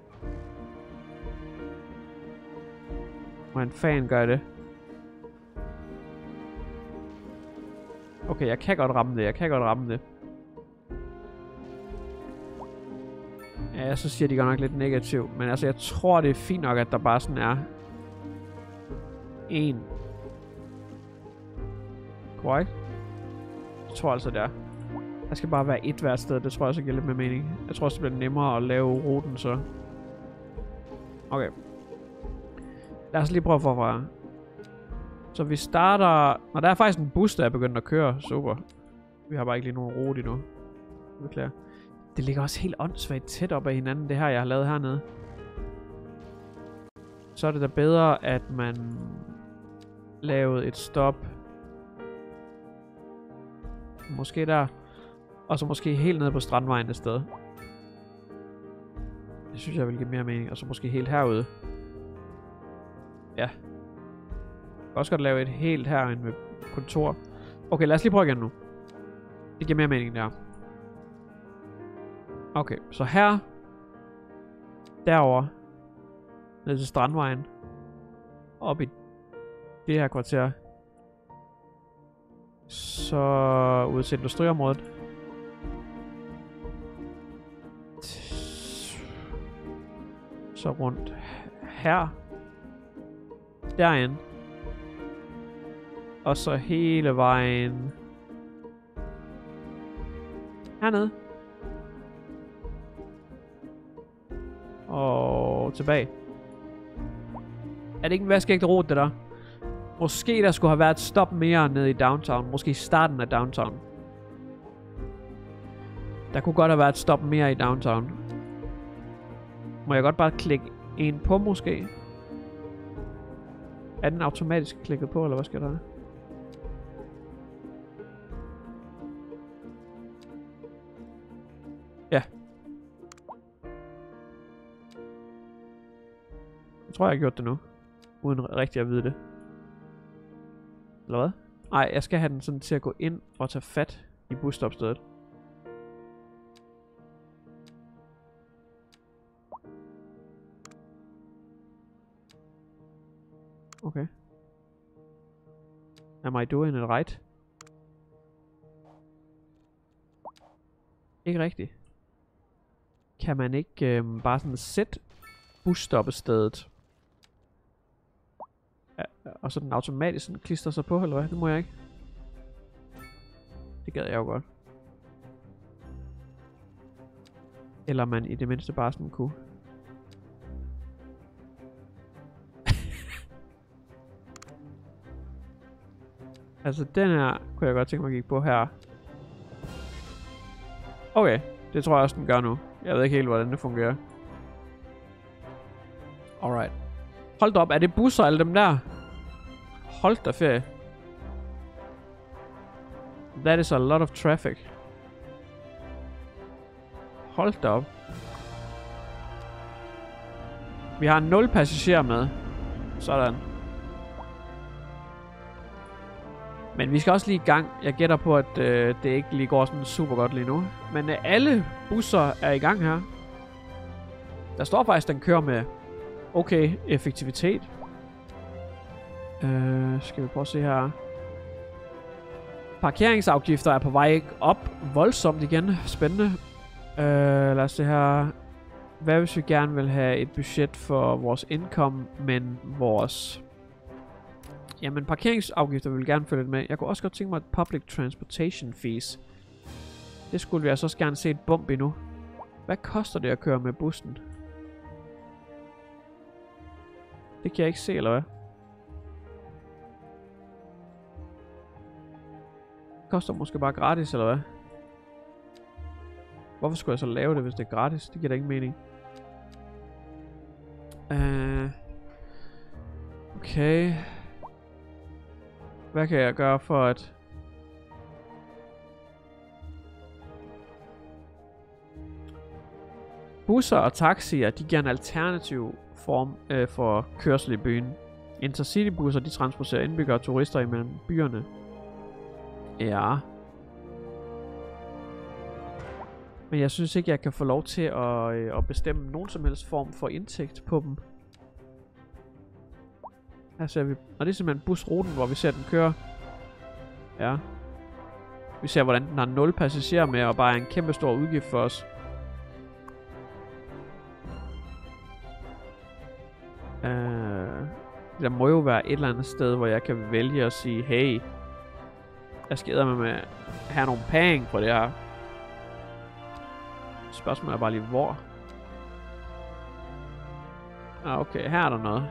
Hvordan fanden gør jeg det? Okay, jeg kan godt ramme det. Ja, så siger de godt nok lidt negativt. Men altså, jeg tror, det er fint nok, at der bare sådan er en. Korrekt? Jeg tror altså, det er. Der skal bare være et hvert sted. Det tror jeg også giver lidt mere mening. Jeg tror også, det bliver nemmere at lave ruten, så. Okay. Lad os lige prøve forfra. Så vi starter. Og der er faktisk en bus, der er begyndt at køre. Super. Vi har bare ikke lige nogen rute endnu. Beklager. Det ligger også helt åndssvagt tæt op ad hinanden, det her, jeg har lavet hernede. Så er det da bedre, at man lavede et stop. Måske der. Og så måske helt nede på Strandvejen et sted. Det synes jeg vil give mere mening. Og så måske helt herude. Ja. Jeg kan også godt lave et helt herinde med kontor. Okay, lad os lige prøve igen nu. Det giver mere mening der. Okay, så her. Derover. Ned til Strandvejen. Op i det her kvarter. Så ud til industriområdet. Så rundt her. Derinde. Og så hele vejen hernede. Og tilbage. Er det ikke en vaskeægte rute, det der? Måske der skulle have været et stop mere nede i downtown. Måske i starten af downtown. Der kunne godt have været et stop mere i downtown. Må jeg godt bare klikke en på måske? Er den automatisk klikket på, eller hvad skal der? Ja. Jeg tror, jeg har gjort det nu. Uden rigtig at vide det. Eller hvad? Nej, jeg skal have den sådan til at gå ind og tage fat i busstopstedet. Okay. Am I doing it right? Ikke rigtigt. Kan man ikke bare sådan sætte busstoppestedet? Ja, og så den automatisk sådan klister sig på, eller hvad? Det må jeg ikke. Det gad jeg jo godt. Eller man i det mindste bare sådan kunne. Altså den her kunne jeg godt tænke mig at kigge på her. Okay, det tror jeg også den gør nu. Jeg ved ikke helt hvordan det fungerer. Alright. Hold da op, er det busser alle dem der? Hold da ferie. That is a lot of traffic. Hold da op. Vi har 0 passagerer med. Sådan. Men vi skal også lige i gang. Jeg gætter på, at det ikke lige går sådan super godt lige nu. Men alle busser er i gang her. Der står faktisk, at den kører med okay effektivitet. Skal vi prøve at se her. Parkeringsafgifter er på vej op voldsomt igen. Spændende. Lad os se her. Hvad hvis vi gerne vil have et budget for vores income, men vores... Jamen, parkeringsafgifter vil gerne følge lidt med. Jeg kunne også godt tænke mig et public transportation fees. Det skulle vi altså også gerne se et bump endnu. Hvad koster det at køre med bussen? Det kan jeg ikke se, eller hvad? Det koster måske bare gratis, eller hvad? Hvorfor skulle jeg så lave det, hvis det er gratis? Det giver da ingen mening. Okay. Hvad kan jeg gøre for at... Busser og taxier, de giver en alternativ form for kørsel i byen. Intercity-busser, de transporterer indbyggere og turister imellem byerne. Ja. Men jeg synes ikke, jeg kan få lov til at bestemme nogen som helst form for indtægt på dem. Her ser vi... Og det er simpelthen busruten, hvor vi ser den køre. Ja. Vi ser, hvordan den har 0 passagerer med, og bare en kæmpe stor udgift for os. Der må jo være et eller andet sted, hvor jeg kan vælge at sige, hey, jeg skal med have nogle penge på det her. Spørgsmålet er bare lige, hvor. Okay, her er der noget.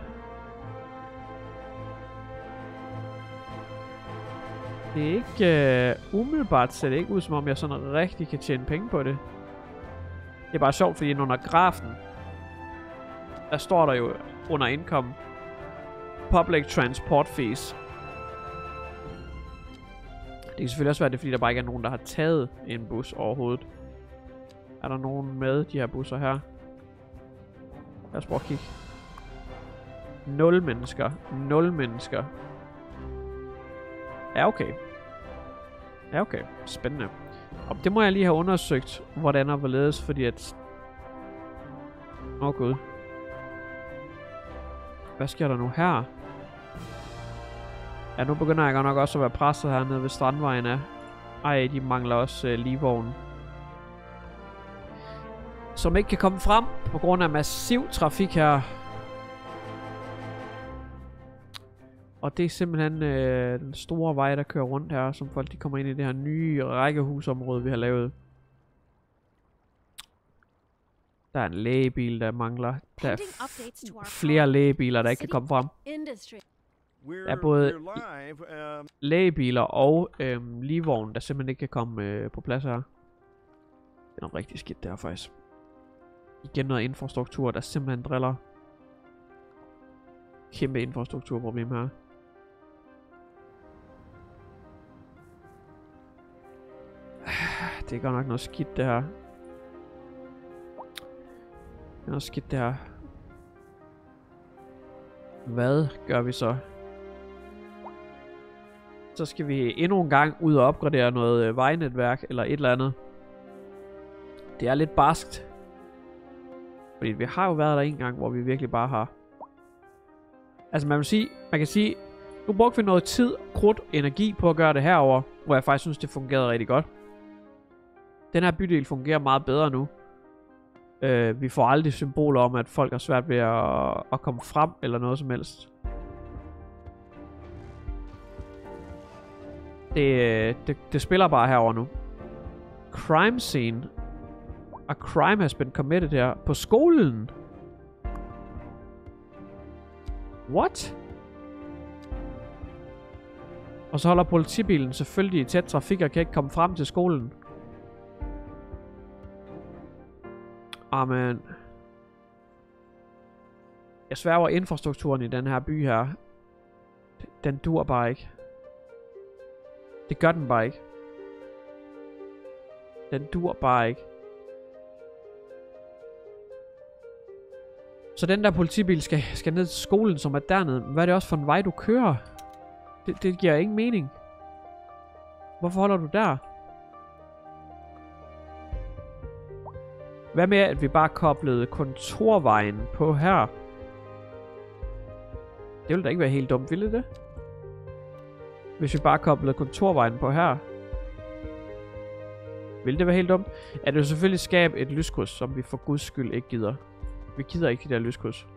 Det er ikke umiddelbart, ser det ikke ud som om jeg sådan rigtig kan tjene penge på det. Det er bare sjovt, fordi under grafen, der står der jo under income, public transport fees. Det kan selvfølgelig også være det, fordi der bare ikke er nogen, der har taget en bus overhovedet. Er der nogen med de her busser her? Lad os prøve at kigge. 0 mennesker. 0 mennesker. Ja, okay. Ja, okay. Spændende. Og det må jeg lige have undersøgt, hvordan og hvorledes, fordi at... Gud. Hvad sker der nu her? Ja, nu begynder jeg godt nok også at være presset hernede ved Strandvejen af. Ej, de mangler også ligevognen. Som ikke kan komme frem på grund af massiv trafik her. Og det er simpelthen den store vej, der kører rundt her, som folk de kommer ind i det her nye rækkehusområde, vi har lavet. Der er en lægebil, der mangler. Der er flere lægebiler, der ikke kan komme frem. Der er både lægebiler og ligevogn, der simpelthen ikke kan komme på plads her. Det er noget rigtig skidt der faktisk. Igen noget infrastruktur, der simpelthen driller. Kæmpe infrastrukturproblem her. Det er godt nok noget skidt det her. Det er noget skidt det her. Hvad gør vi så? Så skal vi endnu en gang ud og opgradere noget vejnetværk eller et eller andet. Det er lidt barskt. Fordi vi har jo været der en gang, hvor vi virkelig bare har... Altså man kan sige, nu brugte vi noget tid, krudt, energi på at gøre det herover, hvor jeg faktisk synes, det fungerede rigtig godt. Den her bydel fungerer meget bedre nu. Vi får aldrig symboler om, at folk har svært ved at komme frem, eller noget som helst. Det spiller bare herover nu. Crime scene. A crime has been committed her. På skolen? What? Og så holder politibilen selvfølgelig i tæt trafik og kan ikke komme frem til skolen. Amen. Jeg sværger, infrastrukturen i den her by her. Den dur bare ikke. Det gør den bare ikke. Den dur bare ikke. Så den der politibil skal ned til skolen, som er dernede. Hvad er det også for en vej, du kører? Det giver ingen mening. Hvorfor holder du der? Hvad med, at vi bare koblede kontorvejen på her? Det ville da ikke være helt dumt, ville det? Hvis vi bare koblede kontorvejen på her. Ville det være helt dumt? At det selvfølgelig skabe et lyskryds, som vi for guds skyld ikke gider. Vi gider ikke de der lyskryds.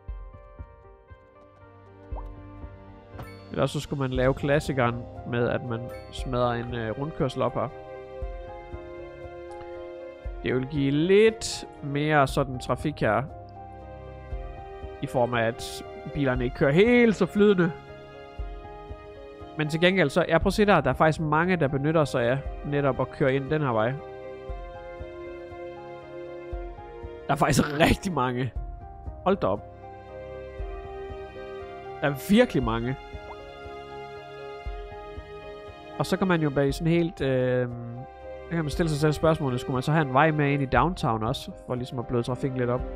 Eller så skulle man lave klassikeren med, at man smadrer en rundkørsel op her. Det vil give lidt mere sådan trafik her. I form af, at bilerne ikke kører helt så flydende. Men til gengæld så, prøv at se der er faktisk mange, der benytter sig af netop at køre ind den her vej. Der er faktisk rigtig mange. Hold da op. Der er virkelig mange. Og så kan man jo bag sådan helt... der kan man stille sig selv spørgsmålet, skulle man så have en vej med ind i downtown også? For ligesom at bløde trafikken lidt op.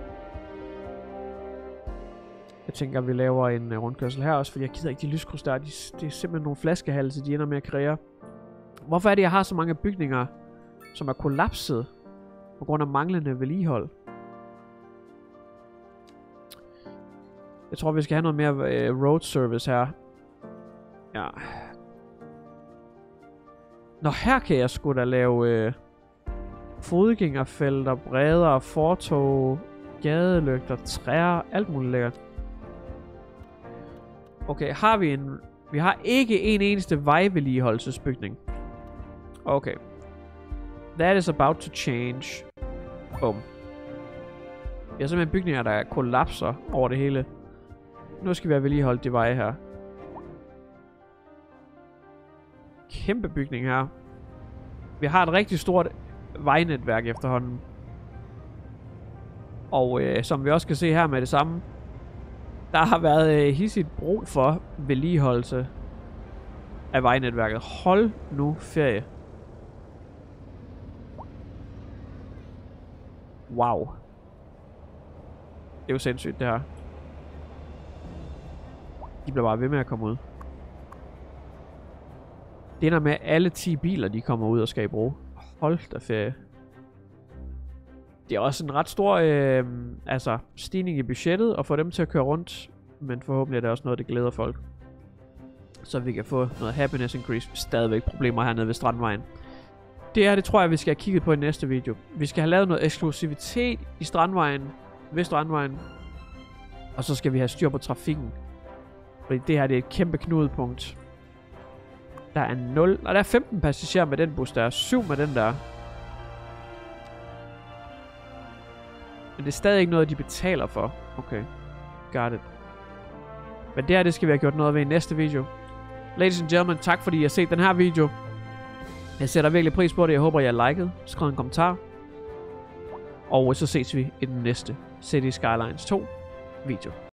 Jeg tænker, at vi laver en rundkørsel her også, fordi jeg gider ikke de lyskryds der. Det er simpelthen nogle flaskehalse, de ender med at kreere. Hvorfor er det, jeg har så mange bygninger, som er kollapset på grund af manglende vedligehold? Jeg tror, vi skal have noget mere road service her. Ja. Nå, her kan jeg sgu da lave fodgængerfelter, bredere, fortov, gadelygter, træer, alt muligt lækkert. Okay, har vi en... Vi har ikke en eneste vejvedligeholdelsesbygning. Okay. That is about to change. Boom. Vi har simpelthen bygninger, der kollapser over det hele. Nu skal vi have vedligeholdt de veje her. Kæmpe bygning her. Vi har et rigtig stort vejnetværk efterhånden. Og som vi også kan se her med det samme, der har været hissigt brug for vedligeholdelse af vejnetværket. Hold nu ferie. Wow. Det er jo sindssygt det her. De bliver bare ved med at komme ud. Det ender med, at alle 10 biler, de kommer ud og skal i brug. Hold da ferie. Det er også en ret stor stigning i budgettet at få dem til at køre rundt. Men forhåbentlig er det også noget, det glæder folk. Så vi kan få noget happiness increase. Stadigvæk problemer hernede ved Strandvejen. Det her, det tror jeg, vi skal have kigget på i næste video. Vi skal have lavet noget eksklusivitet i Strandvejen. Ved Strandvejen. Og så skal vi have styr på trafikken. Fordi det her, det er et kæmpe knudepunkt. Der er 0. Og der er 15 passagerer med den bus. Der er 7 med den der. Men det er stadig ikke noget, de betaler for. Okay. Got it. Men det her, det skal vi have gjort noget ved i næste video. Ladies and gentlemen, tak fordi I har set den her video. Jeg sætter virkelig pris på det. Jeg håber, I har liket. Skriv en kommentar. Og så ses vi i den næste City Skylines 2 video.